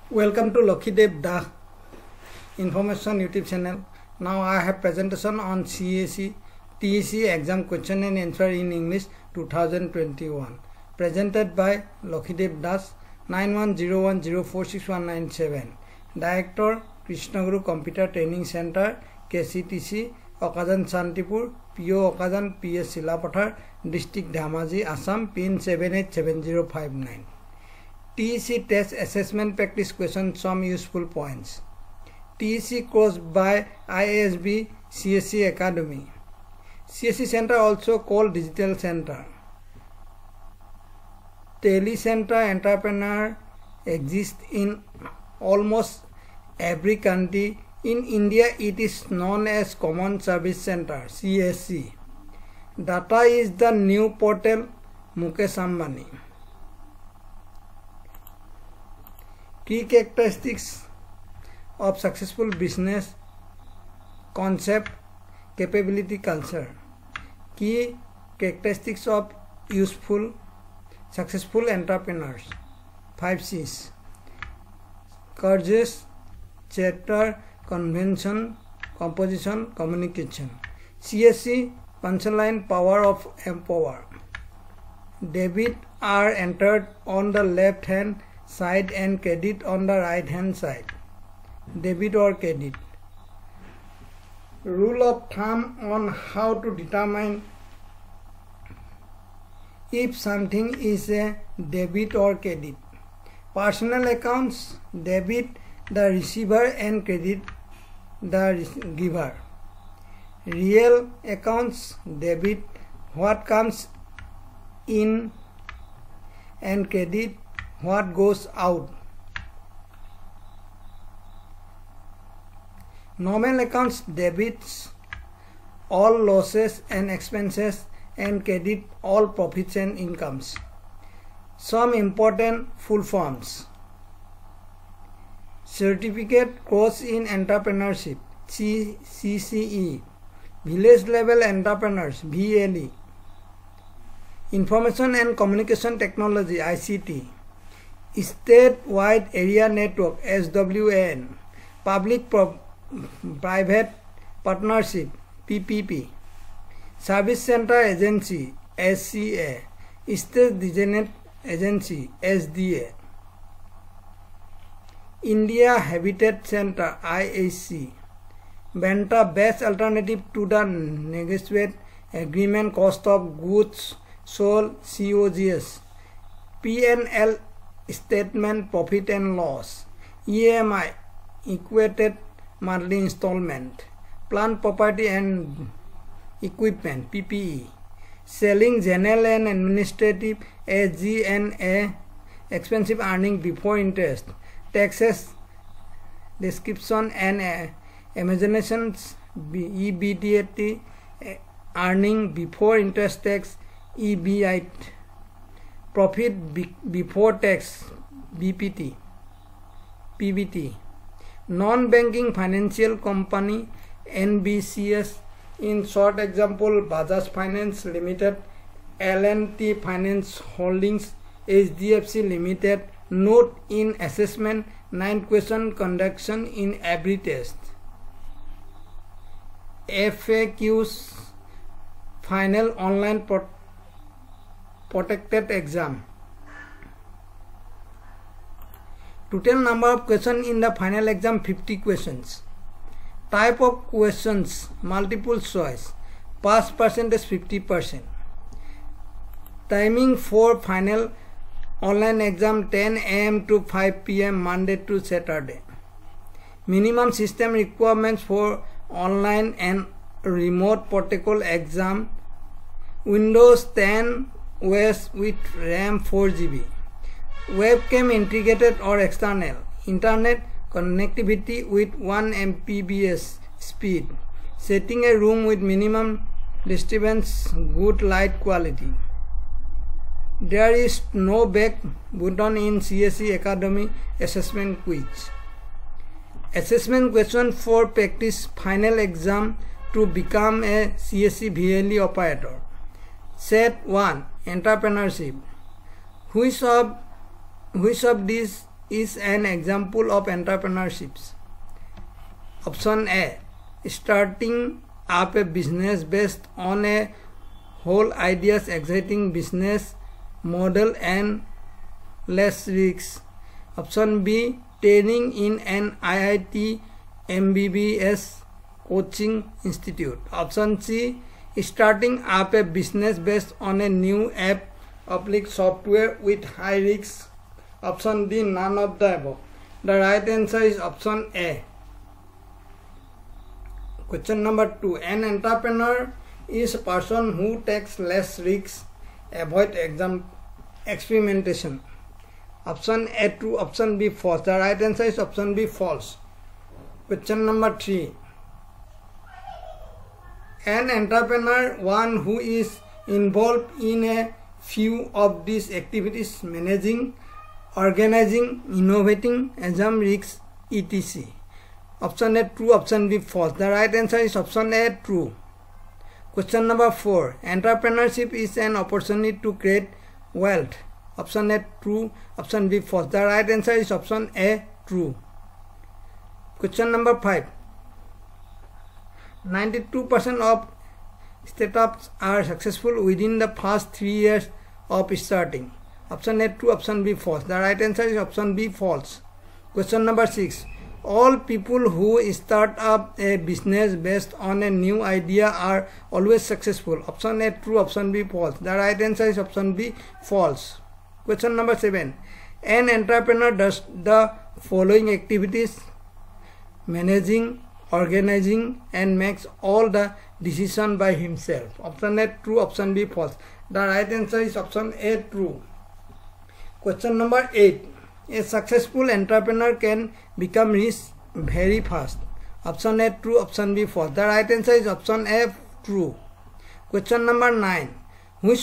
Welcome to Lokhidev Das Information YouTube channel. Now I have presentation on CAC TEC exam question and answer in English 2021. Presented by Lokhidev Das 9101046197. Director Krishnaguru Computer Training Center KCTC Okajan Santipur PO Okajan PS Silapathar District Dhamaji Assam PIN 787059. TEC test assessment practice question some useful points. TEC course by ISB CSC Academy. CSC Center also called Digital Center. Telecenter entrepreneur exists in almost every country. In India, it is known as Common Service Center CSC. Data is the new portal Mukesh Ambani. Key characteristics of successful business: concept, capability, culture. Key characteristics of useful, successful entrepreneurs: 5 C's. Courage, character, convention, composition, communication. CSC punchline: power of empower. Debit are entered on the left hand side and credit on the right hand side. Debit or credit. Rule of thumb on how to determine if something is a debit or credit. Personal accounts: debit the receiver and credit the giver. Real accounts: debit what comes in and credit what goes out. Normal accounts: debits all losses and expenses and credit all profits and incomes. Some important full forms: Certificate Course in Entrepreneurship CCE, Village Level Entrepreneurs VLE, Information and Communication Technology ICT, Statewide Area Network SWAN, Public-Private Partnership PPP, Service Center Agency SCA, State Designated Agency SDA, India Habitat Center IHC, Banta best alternative to the negotiated agreement cost of goods sold COGS, PNL statement profit and loss, EMI equated monthly installment, plant property and equipment PPE, selling general and administrative SG&A expensive earning before interest, taxes description and imaginations EBITDA earning before interest tax EBIT, profit before tax BPT, PBT, non-banking financial company NBCS, in short example Bajaj Finance Limited, L&T Finance Holdings, HDFC Limited. Note in assessment: 9 question conduction in every test. FAQs final online protected exam. Total number of questions in the final exam 50 questions. Type of questions: multiple choice. Pass percentage 50%. Timing for final online exam 10 AM to 5 PM Monday to Saturday. Minimum system requirements for online and remote protocol exam: Windows 10 OS with RAM 4 GB, webcam integrated or external, internet connectivity with 1 Mbps speed, setting a room with minimum disturbance, good light quality. There is no back button in CSC Academy assessment quiz. Assessment question for practice final exam to become a CSC VLE operator. Set 1 Entrepreneurship. Which of these is an example of entrepreneurship? Option A. Starting up a business based on a whole idea's exciting business model and less risks. Option B. Training in an IIT MBBS coaching institute. Option C. Starting up a business based on a new app software with high risks. Option D. None of the above. The right answer is option A. Question number 2. An entrepreneur is a person who takes less risks, avoid experimentation. Option A true, option B false. The right answer is option B false. Question number 3. An entrepreneur, one who is involved in a few of these activities: managing, organizing, innovating, assume risks, etc. Option A true, option B false. The right answer is option A true. Question number 4. Entrepreneurship is an opportunity to create wealth. Option A true, option B false. The right answer is option A true. Question number 5. 92% of startups are successful within the first 3 years of starting. Option A true, option B false. The right answer is option B false. Question number 6. All people who start up a business based on a new idea are always successful. Option A true, option B false. The right answer is option B false. Question number 7. An entrepreneur does the following activities: managing, organizing, and makes all the decisions by himself. Option A true, option B false. The right answer is option A true. Question number 8. A successful entrepreneur can become rich very fast. Option A true, option B false. The right answer is option A true. Question number 9. Which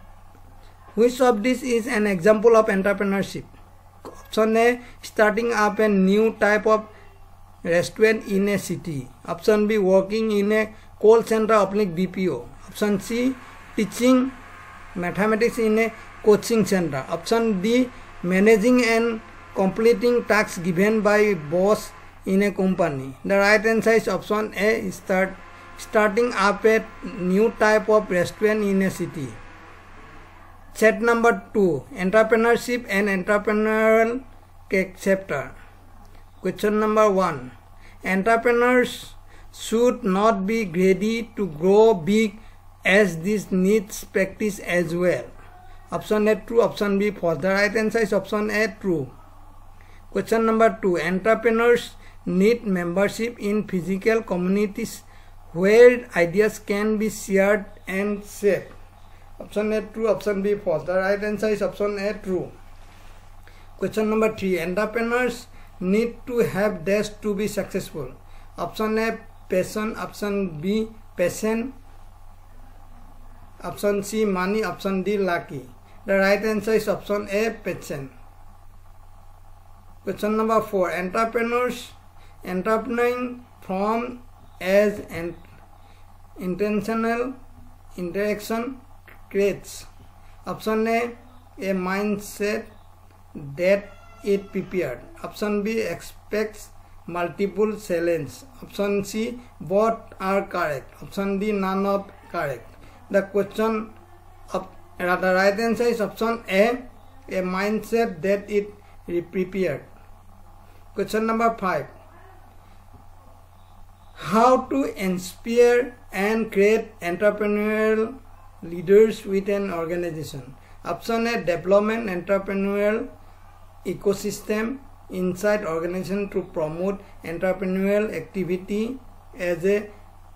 of this is an example of entrepreneurship? Option A. Starting up a new type of restaurant in a city. Option B. Working in a call center BPO. Option C. Teaching mathematics in a coaching center. Option D. Managing and completing tasks given by boss in a company. The right answer is option A. Starting up a new type of restaurant in a city. Set number 2. Entrepreneurship and entrepreneurial chapter. Question number 1. Entrepreneurs should not be greedy to grow big, as this needs practice as well. Option A true, option B false. The right answer is option A true. Question number 2. Entrepreneurs need membership in physical communities where ideas can be shared and shaped. Option A true, option B false. The right answer is option A true. Question number 3. Entrepreneurs need to have dash to be successful. Option A passion, option B passion, option C money, option D lucky. The right answer is option A passion. Question number 4. Entrepreneuring from as an intentional interaction creates. Option A mindset that it prepared. Option B expects multiple challenges. Option C both are correct. Option D none of correct. The right answer is option A mindset that it prepared. Question number 5. How to inspire and create entrepreneurial leaders with an organization. Option A development entrepreneurial ecosystem inside organization to promote entrepreneurial activity as a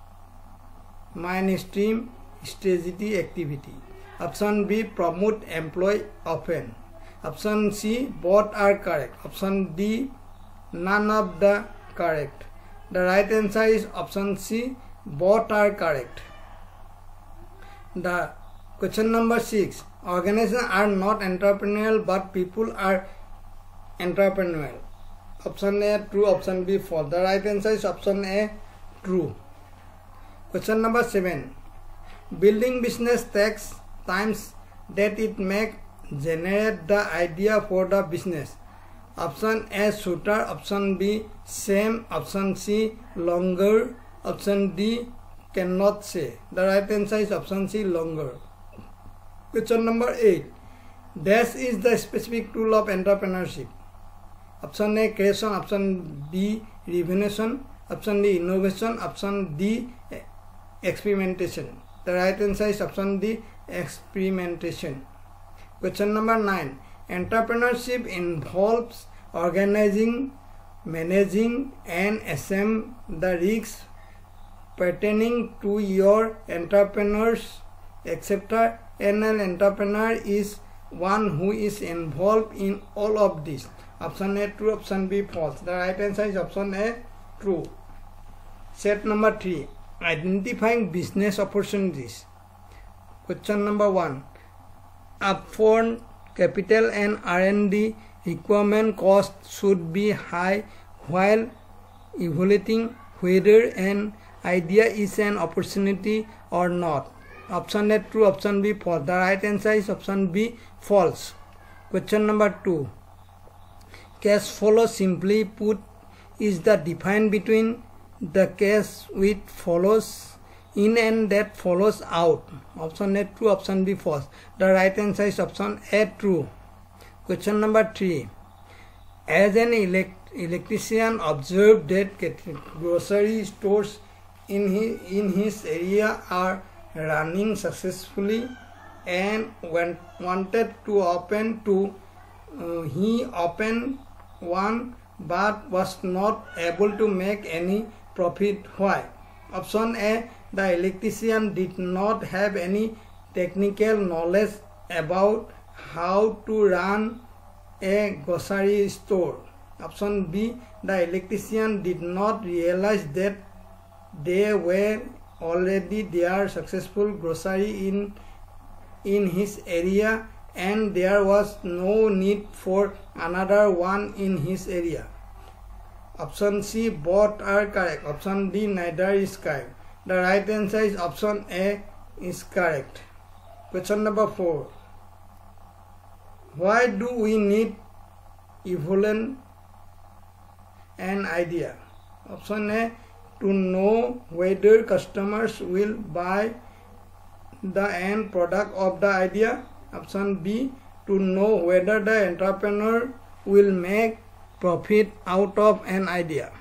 mainstream strategy activity. Option B promote employee often. Option C both are correct. Option D none of the correct. The right answer is option C both are correct. The question number 6. Organizations are not entrepreneurial but people are entrepreneurial. Option A true, option B false. The right answer is option A true. Question number 7. Building business takes times that it may generate the idea for the business. Option A, shorter. Option B, same. Option C, longer. Option D, cannot say. The right answer is option C, longer. Question number 8. Dash is the specific tool of entrepreneurship. Option A, creation. Option B, revolution. Option D, innovation. Option D, experimentation. The right answer is option D, experimentation. Question number 9. Entrepreneurship involves organizing, managing, and assessing the risks pertaining to your entrepreneurs, etc. And an entrepreneur is one who is involved in all of this. Option A, true. Option B, false. The right answer is option A, true. Set number 3. Identifying business opportunities. Question number 1. Upfront capital and R&D requirement cost should be high while evaluating whether an idea is an opportunity or not. Option A, true. Option B, false. The right answer is option B, false. Question number 2. Cash flow, simply put, is the difference between the cash which follows in and that follows out. Option A, true. Option B, false. The right answer is option A, true. Question number 3. As an electrician observed that grocery stores in his area are running successfully and when wanted to open two, he opened one but was not able to make any profit. Why? Option A, the electrician did not have any technical knowledge about how to run a grocery store. Option B, the electrician did not realize that there were already there successful grocery in his area and there was no need for another one in his area. Option C, both are correct. Option D, neither is correct. The right answer is option A is correct. Question number 4. Why do we need evaluate an idea? Option A, to know whether customers will buy the end product of the idea. Option B, to know whether the entrepreneur will make profit out of an idea.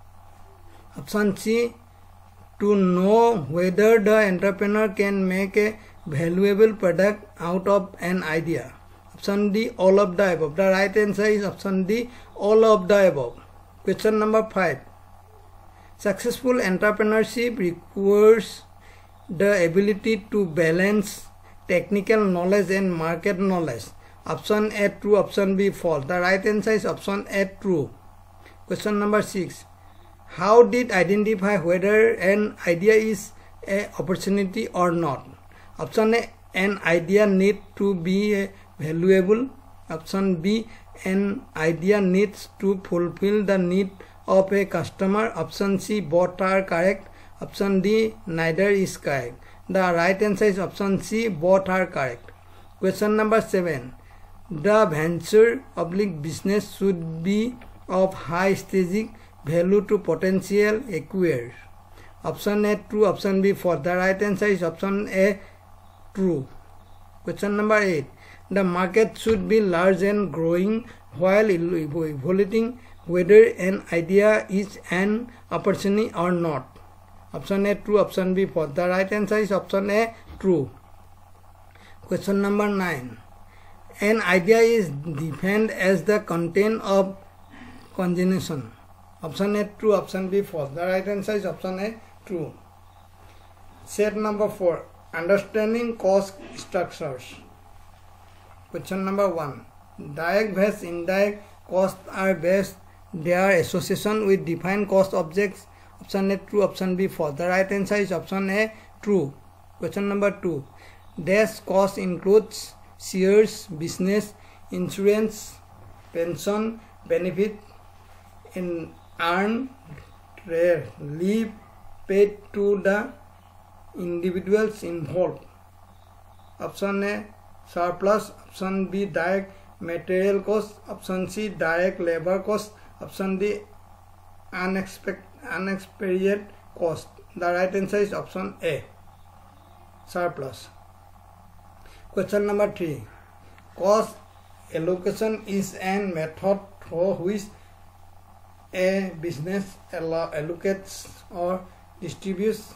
Option C, to know whether the entrepreneur can make a valuable product out of an idea. Option D, all of the above. The right answer is option D, all of the above. Question number 5. Successful entrepreneurship requires the ability to balance technical knowledge and market knowledge. Option A, true. Option B, false. The right answer is option A, true. Question number 6. How did identify whether an idea is an opportunity or not? Option A, an idea need to be valuable. Option B, an idea needs to fulfill the need of a customer. Option C, both are correct. Option D, neither is correct. The right answer is option C, both are correct. Question number 7. The venture business should be of high strategic value to potential acquirers. Option A, true. Option B, false. The right answer is option A, true. Question number 8. The market should be large and growing while evaluating whether an idea is an opportunity or not. Option A, true. Option B, false. The right answer is option A, true. Question number 9. An idea is defined as the content of conjunction. Option A, true. Option B, false. The right answer is option A, true. Set number 4. Understanding cost structures. Question number 1. Direct versus indirect costs are based their association with defined cost objects. Option A, true. Option B, false. The right answer is option A, true. Question number 2. Dash cost includes shares, business, insurance, pension, benefit, and earned leave paid to the individuals involved. Option A, surplus. Option B, direct material cost. Option C, direct labor cost. Option D, unexpected cost. The right answer is option A, surplus. Question number 3. Cost allocation is an method through which a business allocates or distributes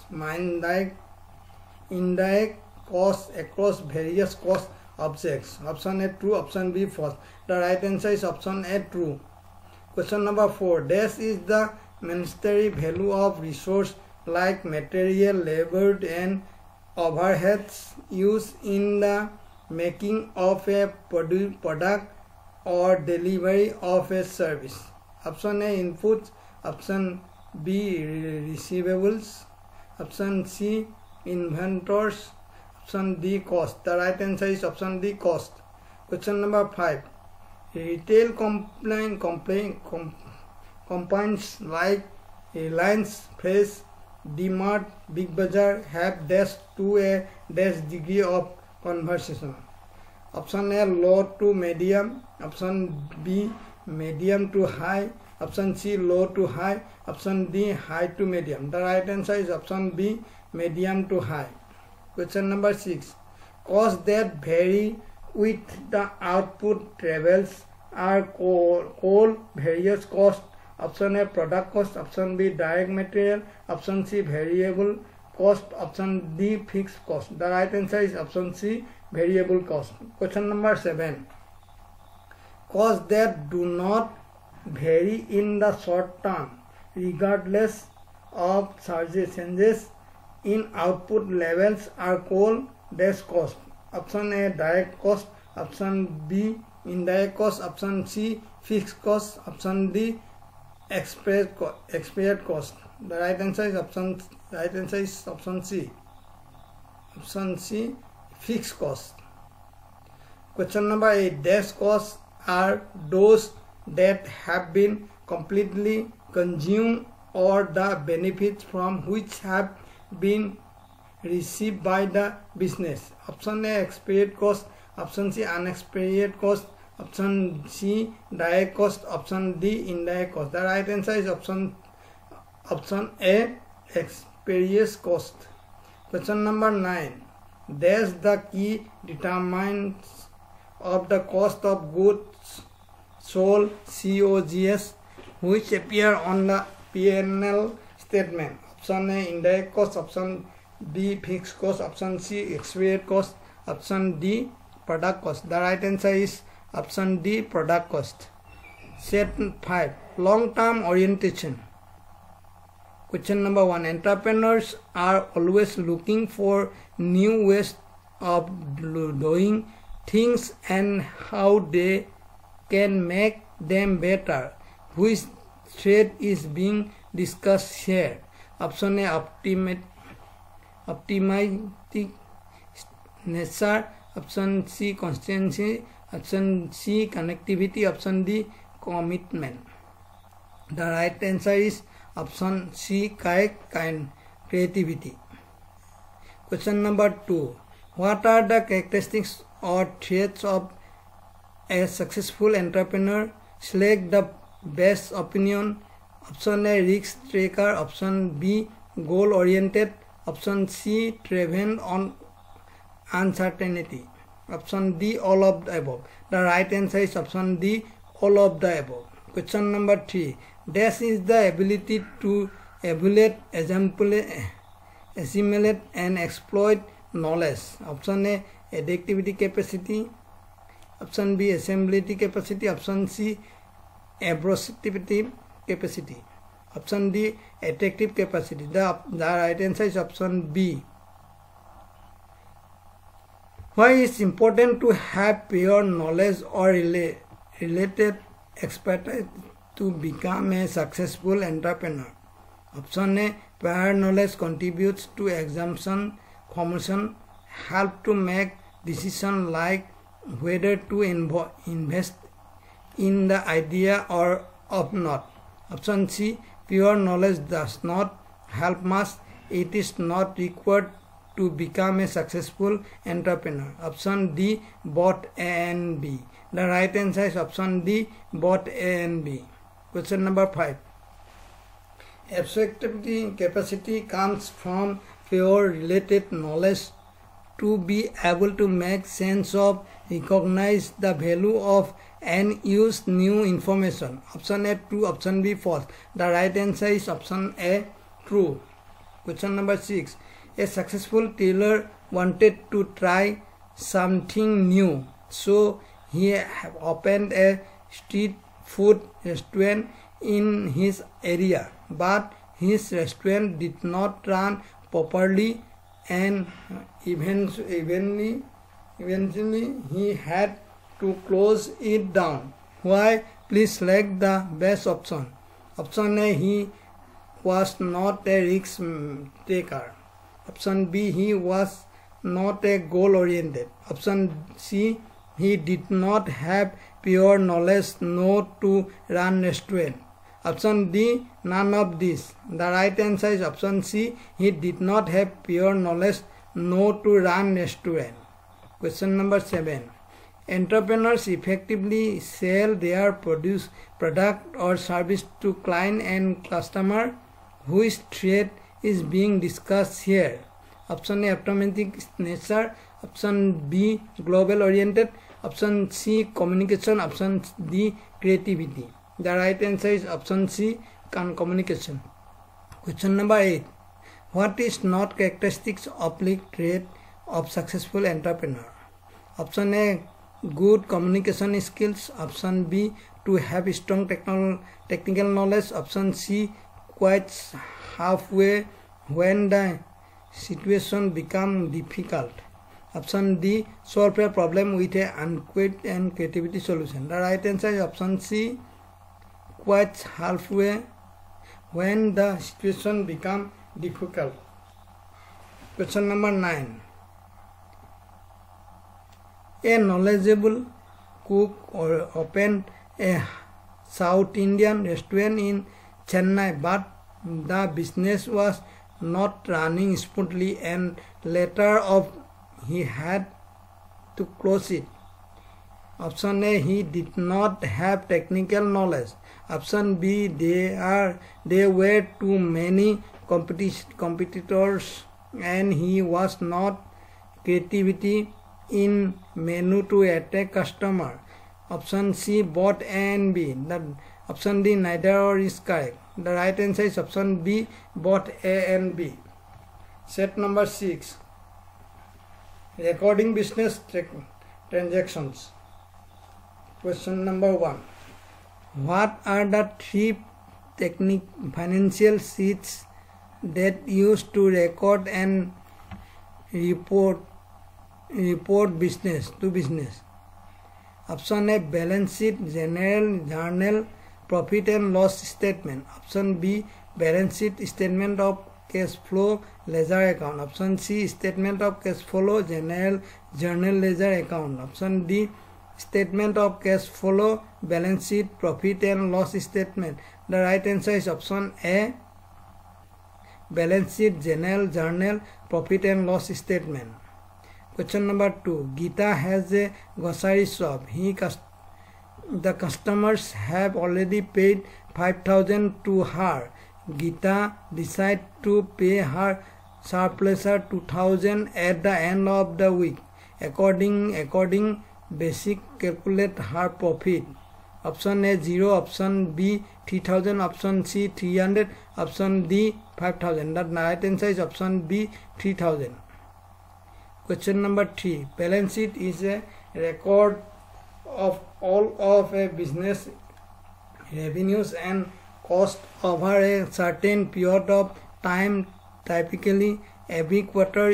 indirect costs across various cost objects. Option A, true. Option B, false. The right answer is option A, true. Question number 4. Dash is the monetary value of resource like material, labor and overheads used in the making of a product or delivery of a service. Option A, inputs. Option B, receivables. Option C, inventories. Option D, cost. The right answer is option D, cost. Question number 5. Retail companies like Reliance Fresh, DMart, Big Bazaar have dash to a dash degree of conversion. Option A, low to medium. Option B, medium to high. Option C, low to high. Option D, high to medium. The right answer is option B, medium to high. Question number 6. Costs that vary with the output levels are called various costs. Option A, product cost. Option B, direct material. Option C, variable cost. Option D, fixed cost. The right answer is option C, variable cost. Question number 7. Costs that do not vary in the short term regardless of changes in output levels are called dash cost. Option A, direct cost. Option B, indirect cost. Option C, fixed cost. Option D, expired cost. The right answer is option C. Option C, fixed cost. Question number 8. Dash costs are those that have been completely consumed or the benefits from which have been received by the business. Option A, expired cost. Option C, unexpired cost. Option C, direct cost. Option D, indirect cost. The right answer is option A, expired cost. Question number 9. Dash the key determinants of the cost of goods sold, COGS, which appear on the P&L statement. Option A, indirect cost. Option B, fixed cost. Option C, expired cost. Option D, product cost. The right answer is option D, product cost. Set 5. Long-term orientation. Question number 1. Entrepreneurs are always looking for new ways of doing things and how they can make them better. Which thread is being discussed here? Option A, optimistic nature. Option C, consistency. Option C, connectivity. Option D, commitment. The right answer is option C, creativity. Question number 2. What are the characteristics or traits of a successful entrepreneur? Select the best opinion. Option A, risk taker. Option B, goal oriented. Option C, driven on uncertainty. Option D, all of the above. The right answer is option D, all of the above. Question number 3. Dash is the ability to evaluate, assimilate and exploit knowledge. Option A, adaptivity capacity. Option B, assimilability capacity. Option C, abrosivity capacity. Option D, attractive capacity. The right answer is option B. Why is it important to have prior knowledge or related expertise to become a successful entrepreneur? Option A, prior knowledge contributes to assumption formation, help to make decisions like whether to invest in the idea or not. Option C, pure knowledge does not help much. It is not required to become a successful entrepreneur. Option D, both A and B. The right answer is option D, both A and B. Question number 5. Abstractive capacity comes from pure related knowledge to be able to make sense of, recognize the value of, and use new information. Option A true, option B false. The right answer is option A true. Question number 6. A successful tailor wanted to try something new, so he opened a street food restaurant in his area, but his restaurant did not run properly, and eventually he had to close it down. Why? Please select the best option. Option A, he was not a risk taker. Option B, he was not a goal oriented. Option C, he did not have pure knowledge not to run restaurant. Option D, none of this. The right answer is option C, he did not have pure knowledge not to run restaurant. Question number 7. Entrepreneurs effectively sell their product or service to client and customer. Which trait is being discussed here? Option A, optimistic nature. Option B, global oriented. Option C, communication. Option D, creativity. The right answer is option C, communication. Question number 8. What is not characteristics oblique trait of successful entrepreneur? Option A, good communication skills. Option B, to have strong technical knowledge. Option C, quite halfway when the situation become difficult. Option D, solve a problem with a adequate and creativity solution. The right answer is option C, quite halfway when the situation become difficult. Question number 9. A knowledgeable cook opened a South Indian restaurant in Chennai, but the business was not running smoothly, and later he had to close it. Option A, he did not have technical knowledge. Option B, there were too many competitors and he was not creativity in menu to attract customer. Option C, both A and B. Option D, neither or is correct. The right answer is option B, both A and B. Set number 6. Recording business transactions. Question number 1. What are the 3 financial sheets that used to record and report business to business? Option A, balance sheet, general journal, profit and loss statement. Option B, balance sheet, statement of cash flow, ledger account. Option C, statement of cash flow, journal ledger account. Option D, statement of cash flow, balance sheet, profit and loss statement. The right answer is option A, balance sheet, general journal, profit and loss statement. Question number 2. Geeta has a grocery shop. The customers have already paid 5,000 to her. Geeta decides to pay her surplus 2,000 at the end of the week. According basic calculate her profit. Option A 0, option B 3,000, option C 300, option D 5,000. The right answer is option B 3,000. Question number 3. Balance sheet is a record of all of a business revenues and cost over a certain period of time, typically every quarter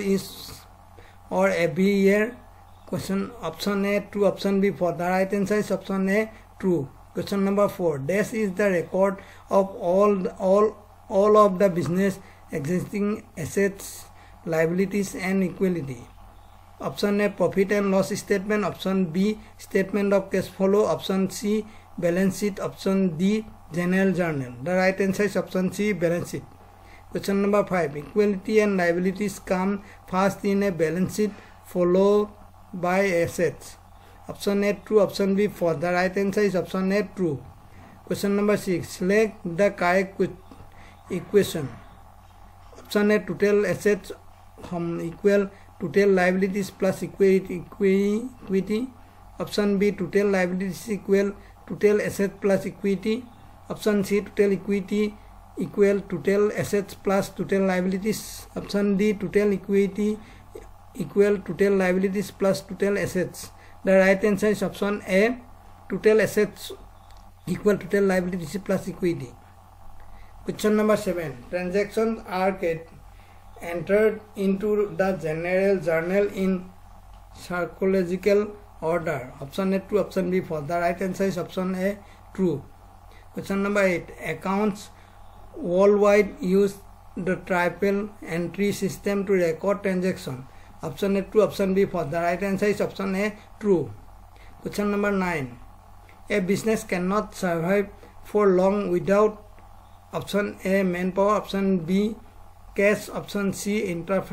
or every year. Question option A true, option B false. The right answer is option A true. Question number 4. This is the record of all of the business existing assets, liabilities and equity. Option A, profit and loss statement. Option B, statement of cash flow. Option C, balance sheet. Option D, general journal. The right answer is option C, balance sheet. Question number 5. Equity and liabilities come first in a balance sheet, followed by assets. Option A true, option B false. The right answer is option A true. Question number 6. Select the correct equation. Option A total assets equal total liabilities plus equity. Option B total liabilities equal total assets plus equity. Option C total equity equal total assets plus total liabilities. Option D total equity equal total liabilities plus total assets. The right answer is option A total assets equal total liabilities plus equity. Question number 7. Transactions are entered into the general journal in chronological order. Option A true, option B false. The right answer is option A true. Question number 8. Accounts worldwide use the triple entry system to record transaction. Option A true, option B false. The right answer is option A true. Question number 9. A business cannot survive for long without option A manpower, option B cash, option C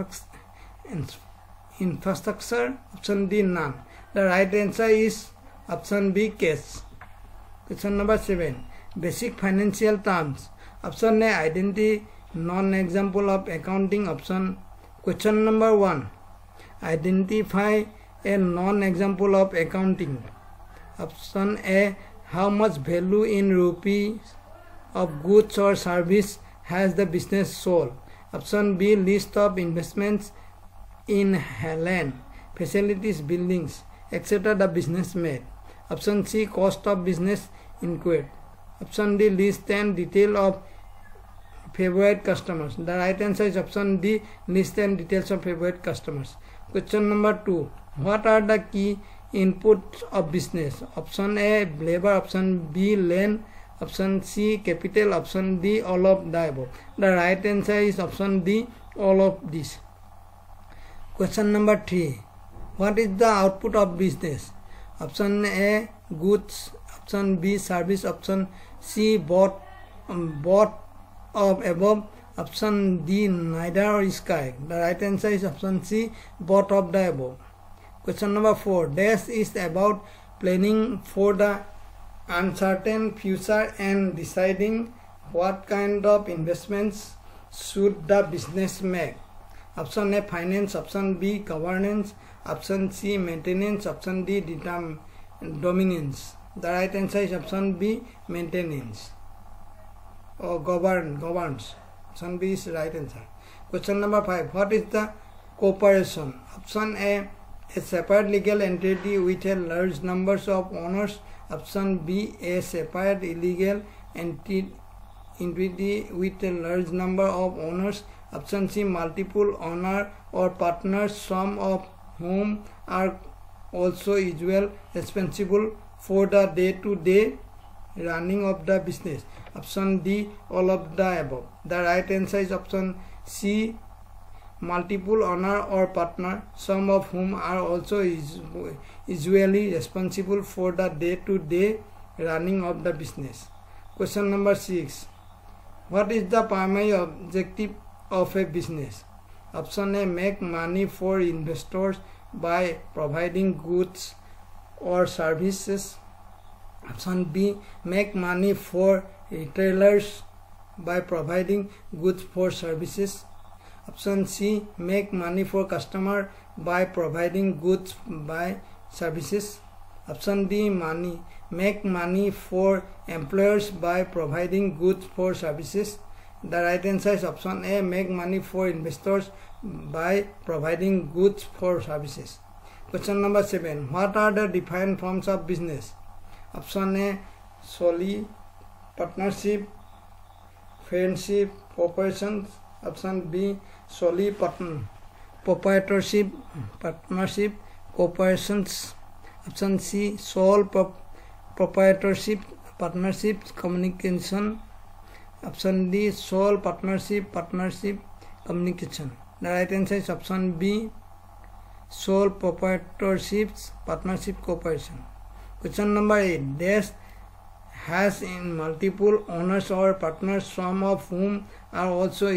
infrastructure, option D none. The right answer is option B cash. Question number 7. Basic financial terms. Option A identity non-example of accounting. Question number 1. Identify a non-example of accounting. Option A. How much value in rupees of goods or service has the business sold? Option B. List of investments in land, facilities, buildings, etc. the business made. Option C. Cost of business incurred. Option D. List and detail of favorite customers. The right answer is option D. List and details of favorite customers. Question number 2. What are the key inputs of business? Option A labor, option B land, option C capital, option D all of the above. The right answer is option D all of these. Question number 3. What is the output of business? Option A goods, option B service, option C both of above, option D neither is correct. The right answer is option C both of the above. Question number 4. Dash is about planning for the uncertain future and deciding what kind of investments should the business make. Option A finance, option B governance, option C maintenance, option D dominance. The right answer is option B maintenance or governs. Option B is the right answer. Question number 5. What is the corporation? Option A separate legal entity with a large number of owners. Option B a separate illegal entity with a large number of owners. Option C multiple owner or partners, some of whom are also usually responsible for the day-to-day running of the business. Option D all of the above. The right answer is option C multiple owner or partner, some of whom are also usually responsible for the day-to-day running of the business. Question number 6. What is the primary objective of a business? Option A make money for investors by providing goods or services. Option B make money for retailers by providing goods for services. Option C make money for customer by providing goods by services. Option D make money for employers by providing goods for services. The right answer is option A make money for investors by providing goods for services. Question number 7. What are the defined forms of business? Option A solely partnership, friendship, corporations. Option B solely proprietorship, partnership, corporations. Option C sole proprietorship, partnership, communication. Option D sole partnership, communication. The right answer is option B sole proprietorships, partnership, corporation. Question number 8. Dash has in multiple owners or partners, some of whom are also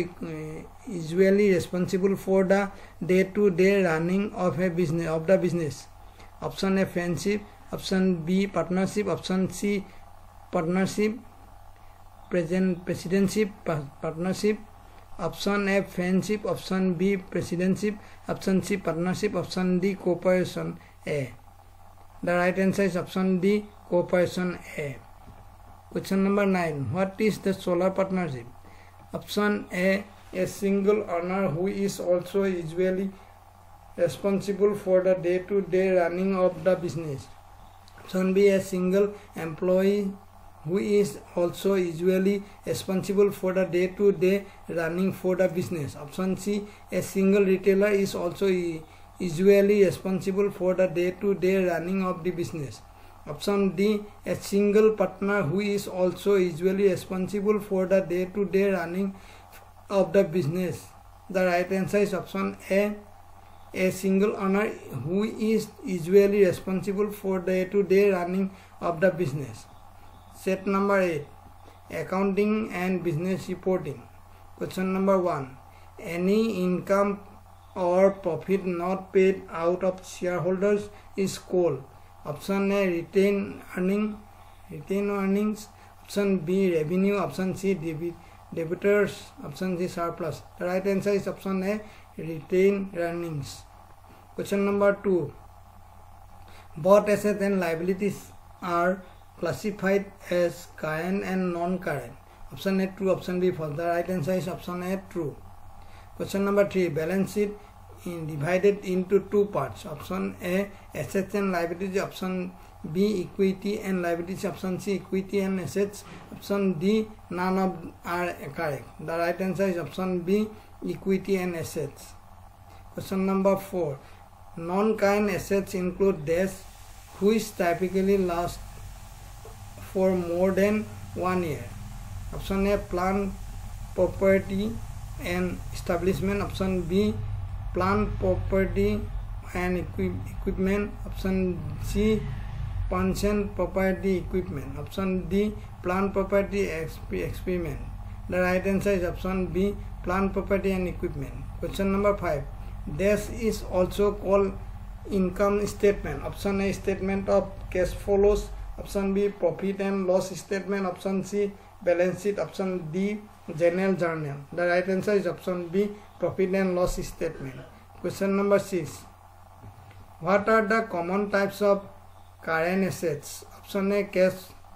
usually responsible for the day-to-day running of the business. Option A, friendship. Option B, partnership. Option C, partnership. Presidency partnership. Option A, friendship. Option B, presidency. Option C, partnership. Option D, cooperation A. The right answer is option D, cooperation A. Question number 9. What is the solar partnership? Option A single owner who is also usually responsible for the day-to-day running of the business. Option B, a single employee who is also usually responsible for the day-to-day running for the business. Option C, a single retailer is also usually responsible for the day-to-day running of the business. Option D, a single partner who is also usually responsible for the day-to-day running of the business. The right answer is option A single owner who is usually responsible for the day-to-day running of the business. Set number 8. Accounting and business reporting. Question number 1. Any income or profit not paid out of shareholders is called. Option A, retained earnings. Option B, revenue. Option C, debitors. Option D, surplus. The right answer is option A, retained earnings. Question number 2. Both assets and liabilities are classified as current and non-current. Option A, true. Option B, false. The right answer is option A, true. Question number 3. Balance sheet divided into two parts. Option A, assets and liabilities. Option B, equity and liabilities. Option C, equity and assets. Option D, none of are correct. The right answer is option B, equity and assets. Question number 4. Non-current assets include dash which typically last for more than 1 year. Option A, plant, property and establishment. Option B, plant, property and equipment. Option C, pension, property, equipment. Option D, plant, property, experiment. The right answer is option B, plant, property and equipment. Question number 5. This is also called income statement. Option A, statement of cash flows. Option B, profit and loss statement. Option C, balance sheet. Option D, general journal. The right answer is option B, profit and loss statement. Question number 6. What are the common types of current assets? Option A, cash,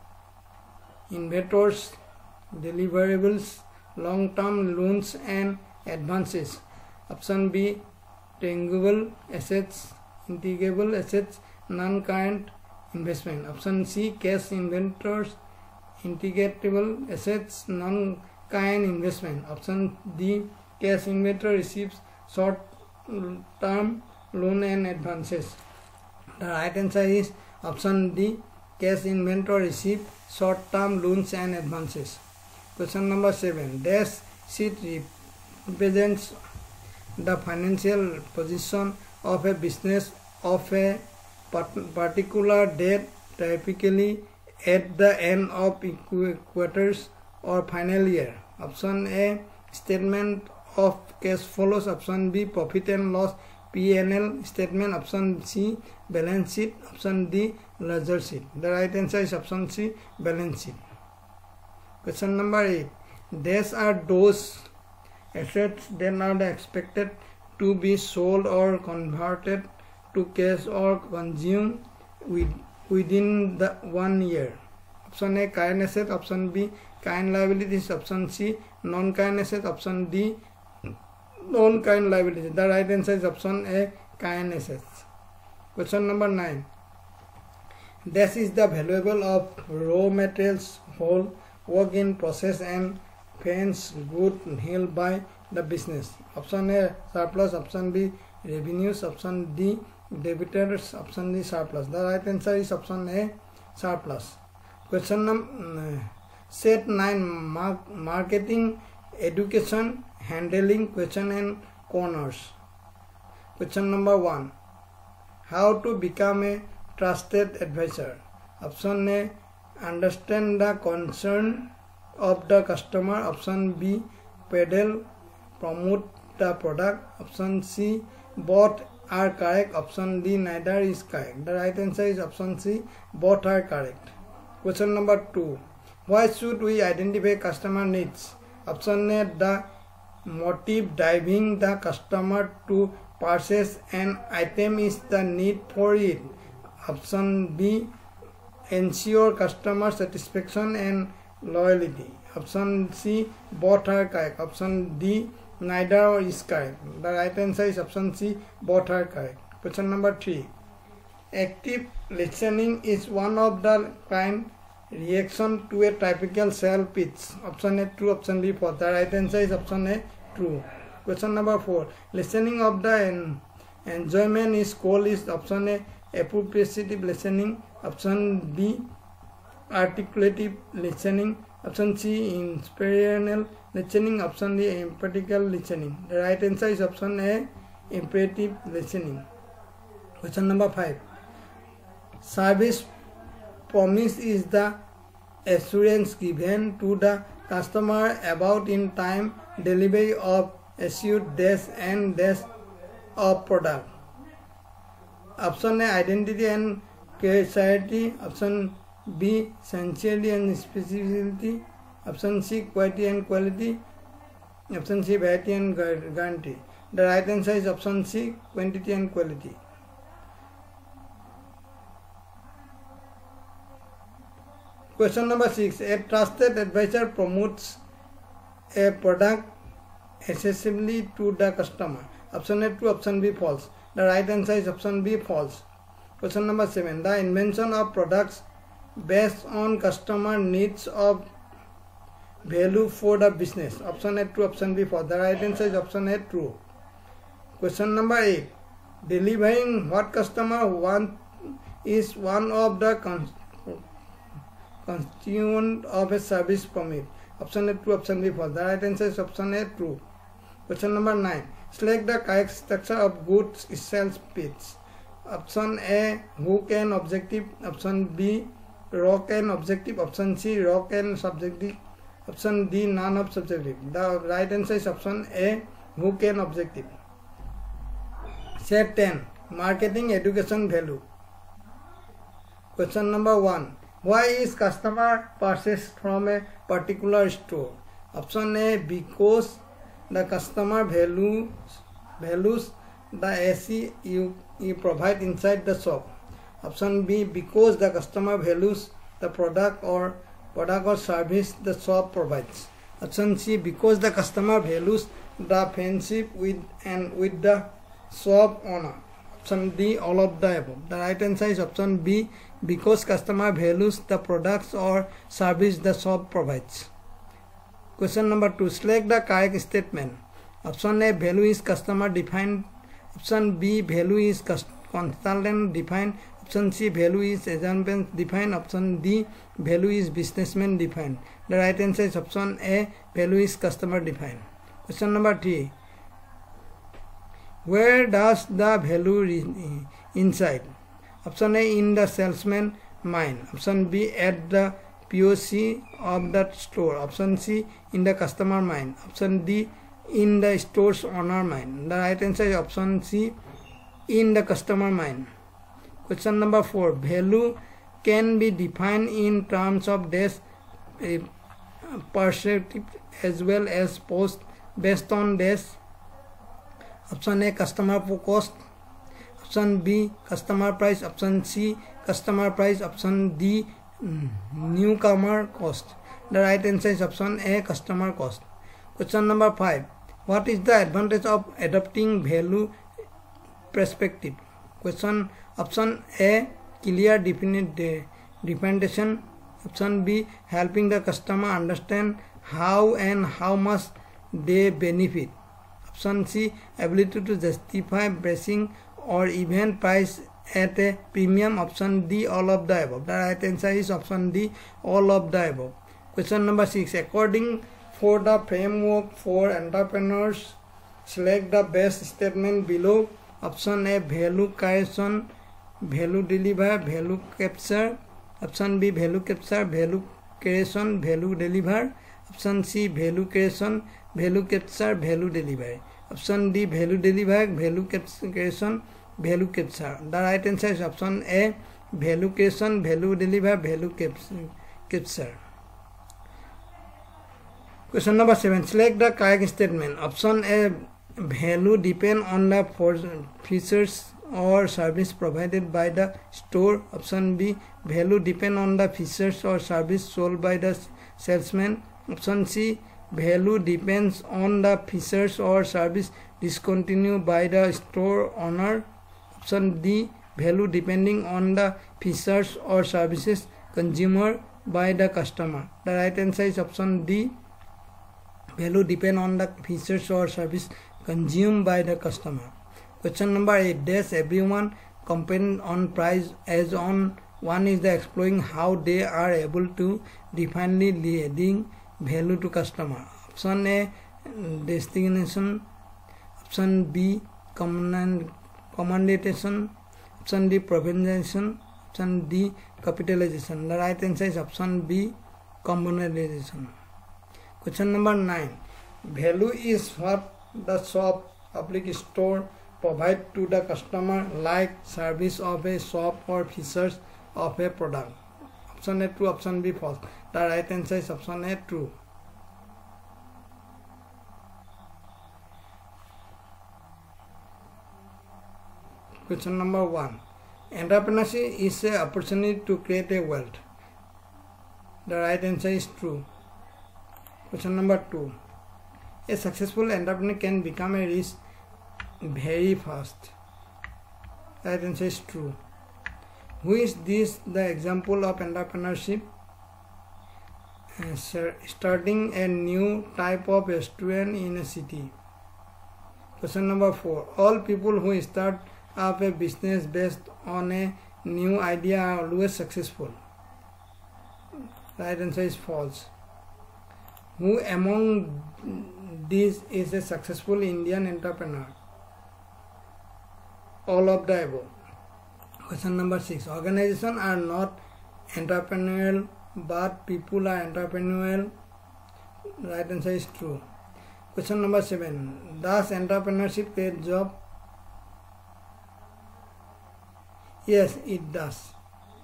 inventories, deliverables, long-term loans and advances. Option B, tangible assets, intangible assets, non-current investment. Option C, cash, inventories, intangible assets, non-current investment. Option D, cash, inventory, receipts, short-term loan and advances. The right answer is option D, cash, inventory, receipt, short-term loans and advances. Question number 7. Dash sheet represents the financial position of a business of a particular date, typically at the end of quarters or final year. Option A, statement of cash flows. Option B, profit and loss P&L statement. Option C, balance sheet. Option D, ledger sheet. The right answer is option C, balance sheet. Question number 8. These are those assets that are expected to be sold or converted to cash or consumed within the 1 year. Option A, current asset. Option B, current liabilities. Option C, non-current asset. Option D, non-current liabilities. The right answer is option A, current assets. Question number 9. This is the valuable of raw materials, whole, work in process and finished good held by the business. Option A, surplus. Option B, revenues. Option D, debitors. Option D, surplus. The right answer is option A, surplus. Question number set 9. Marketing, education, handling question and corners. Question number 1. How to become a trusted advisor? Option A, understand the concern of the customer. Option B, peddle, promote the product. Option C, bought are correct. Option D, neither is correct. The right answer is option C, both are correct. Question number 2. Why should we identify customer needs? Option A, the motive driving the customer to purchase an item is the need for it. Option B, ensure customer satisfaction and loyalty. Option C, both are correct. Option D, neither is correct. The right answer is option C, both are correct. Question number 3. Active listening is one of the kind reaction to a typical sales pitch. Option A, true. Option B, false. The right answer is option A, true. Question number 4. Listening of the enjoyment is called is option A, appropriative listening. Option B, articulative listening. Option C, inspirational listening. Option D, empathical listening. The right answer is option A, imperative listening. Question number 5. Service promise is the assurance given to the customer about in time delivery of assured days and days of product. Option A, identity and clarity. Option B, sincerity and specificity. Option C, quality and quality. Option C, variety and guarantee. The right answer is option C, quantity and quality. Question number 6. A trusted advisor promotes a product accessibly to the customer. Option A, true. Option B, false. The right answer is option B, false. Question number 7. The invention of products based on customer needs of value for the business. Option A, true. Option B, false. The right answer is option A, true. Question number 8. Delivering what customer want is one of the constituent of a service promise. Option A, true. Option B, false. The right answer is option A, true. Question number 9. Select the correct structure of goods sales pitch. Option A, hook and objective. Option B, rock and objective. Option C, rock and subjective. Option D, none of subjective. The right answer is option A, hook and objective. Set 10. Marketing education value. Question number 1. Why is customer purchased from a particular store? Option A, because the customer values the AC you provide inside the shop. Option B, because the customer values the product or service the shop provides. Option C, because the customer values the friendship with the shop owner. Option D, all of the above. The right answer is option B, because customer values the products or service the shop provides. Question number 2. Select the correct statement. Option A, value is customer defined. Option B, value is consultant defined. Option C, value is agent defined. Option D, value is businessman defined. The right answer is option A, value is customer defined. Question number 3. Where does the value inside? Option A, in the salesman mind. Option B, at the POC of the store. Option C, in the customer mind. Option D, in the store's owner mind. The right answer is option C, in the customer mind. Question number 4. Value can be defined in terms of days perspective as well as post based on days. Option A, customer cost. Option B, customer price. Option C, customer price. Option D, newcomer cost. The right answer is option A, customer cost. Question number 5. What is the advantage of adopting value perspective? Question. Option A, clear differentiation. Option B, helping the customer understand how and how much they benefit. Option C, ability to justify pricing or even price at a premium. Option D, all of the above. The right answer is option D, all of the above. Question number 6. According for the framework for entrepreneurs, select the best statement below. Option A, value creation, value deliver, value capture. Option B, value capture, value creation, value deliver. Option C, value creation, value capture, value deliver. Option D, value delivery, value creation, value capture. The right answer is option A, value creation, value delivery, value capture. Question number 7. Select the correct statement. Option A, value depend on the features or service provided by the store. Option B, value depend on the features or service sold by the salesman. Option C, value depends on the features or service discontinued by the store owner. Option D, value depending on the features or services consumed by the customer. The right answer is option D, value depend on the features or service consumed by the customer. Question number 8. Does everyone compare on price as on one is the exploring how they are able to definitely adding value to customer. Option A, destination. Option B, commandation. Option D, provisionization. Option D, capitalization. The right answer is option B, commandation. Question number 9. Value is what the shop, public store provide to the customer, like service of a shop or features of a product. Option A true, option B false. The right answer is option A true. Question number 1. Entrepreneurship is an opportunity to create a wealth. The right answer is true. Question number 2. A successful entrepreneur can become a rich very fast. Right answer is true. Who is this the example of entrepreneurship? Starting a new type of restaurant in a city. Question number 4. All people who start up a business based on a new idea are always successful. Right answer is false. Who among these is a successful Indian entrepreneur? All of the above. Question number 6. Organizations are not entrepreneurial, but people are entrepreneurial. Right answer is true. Question number 7. Does entrepreneurship create job? Yes, it does.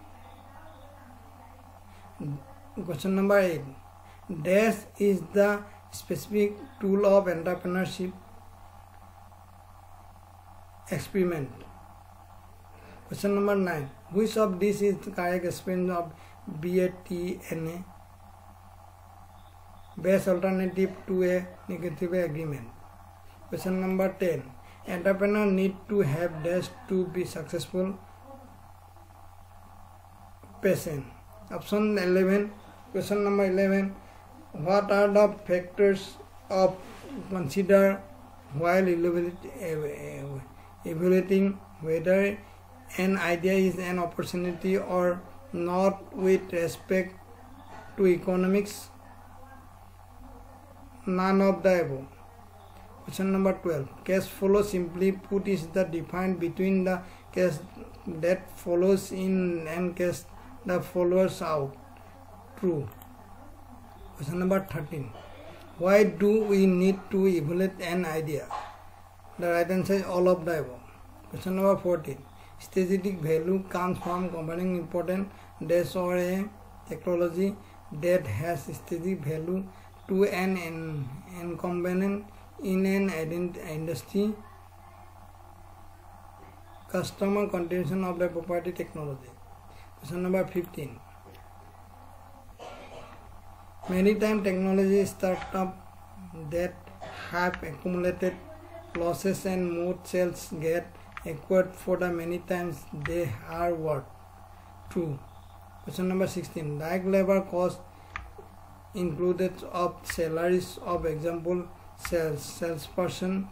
Question number 8. Dash is the specific tool of entrepreneurship experiment. Question number 9. Which of these is the correct expression of BATNA? Best alternative to a negative agreement. Question number 10. Entrepreneur need to have dash to be successful. Patient. Option 11. Question number 11. What are the factors of consider while evaluating whether an idea is an opportunity or not with respect to economics? None of the above. Question number 12. Cash flow, simply put, is the difference between the cash that follows in and cash that follows out. True. Question number 13. Why do we need to evaluate an idea? The right answer is all of the above. Question number 14. Strategic value comes from combining important dash or a technology that has strategic value to an incumbent in an industry. Customer contribution of the proprietary technology. Question number 15. Many times technology startups that have accumulated losses and more sales get acquired for the many times they are worth. True. Question number 16. Direct labor cost included of salaries of example salesperson,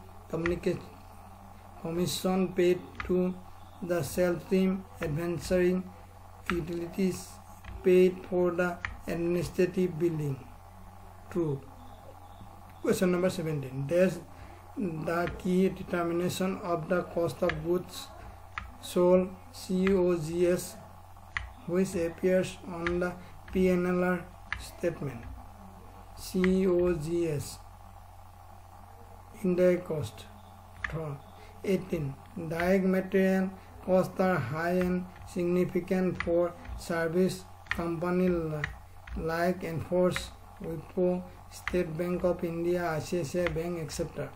commission paid to the sales team, advancing utilities paid for the administrative billing. True. Question number 17. There's the key determination of the cost of goods sold, COGS, which appears on the P&L statement. COGS Indirect cost. 18. Direct material costs are high and significant for service companies like Enforce, Wipro, State Bank of India, ICICI Bank, etc.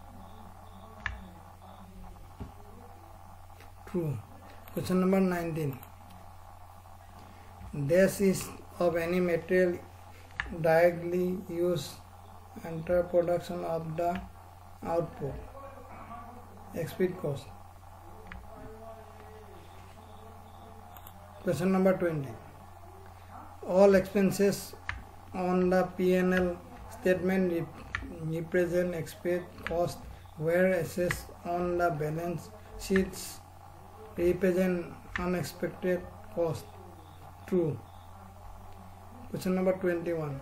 True. Question number 19. This is of any material directly used enter production of the output. Expert cost. Question number 20. All expenses on the P&L statement represent expert cost, where assessed on the balance sheets represent unexpected cost. True. Question number 21.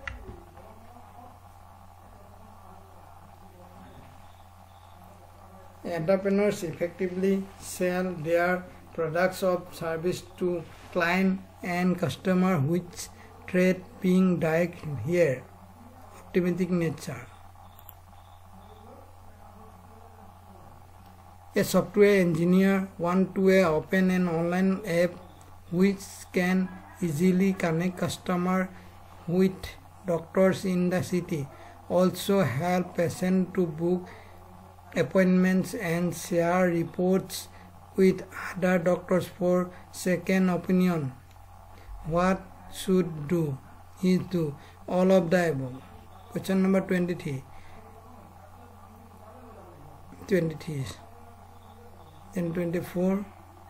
Entrepreneurs effectively sell their products or service to client and customer, which trade being direct here. Optimistic nature. A software engineer wants to open an online app which can easily connect customers with doctors in the city, also help patients to book appointments and share reports with other doctors for second opinion. What should do? He do all of the above. Question number 23. Then 24,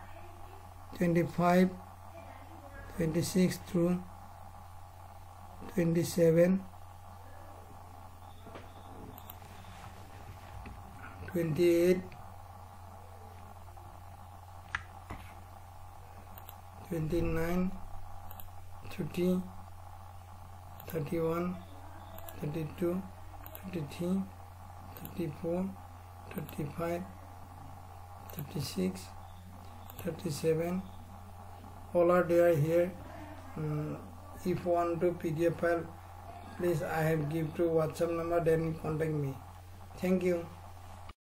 25, 26 through 27, 28, 29, 30, 31, 32, 33, 34, 35, 36, 37, all are there here. If you want to PDF file, please I have give to WhatsApp number, then contact me. Thank you.